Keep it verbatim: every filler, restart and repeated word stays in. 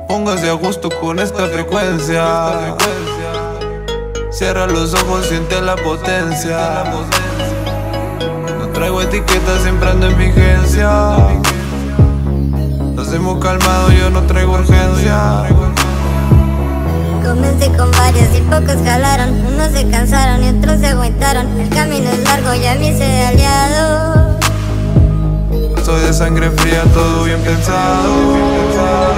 Póngase a gusto con esta frecuencia. Cierra los ojos, siente la potencia. No traigo etiquetas, siempre ando en vigencia. Lo hacemos calmado, yo no traigo urgencia. Comencé con varios y pocos jalaron. Unos se cansaron y otros se aguantaron. El camino es largo, ya me hice de aliado. Soy de sangre fría, todo bien pensado.